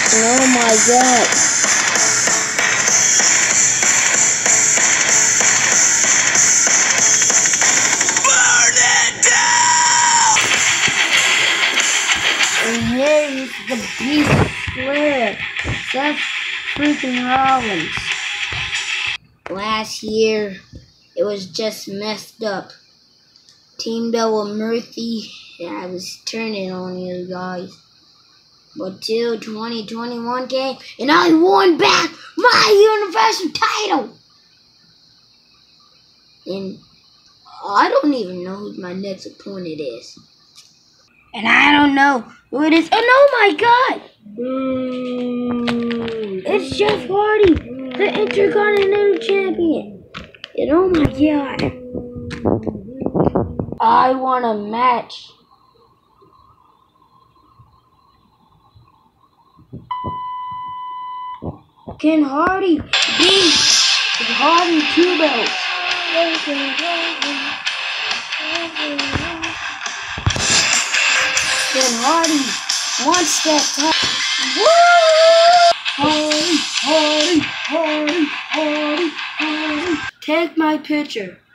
Oh my god. Burn it down! And here is the Beast Slayer, Seth freaking Rollins. Last year, it was just messed up. Teamed up with Murphy, I was turning on you guys. But till 2021 came, and I won back my Universal title! And I don't even know who my next opponent is. And I don't know who it is. And oh my god! It's Jeff Hardy, the Intercontinental Champion. And oh my god. I want a match. Can Hardy beat Hardy 2 belts? Can Hardy wants that title? Woo! Hardy. Take my picture.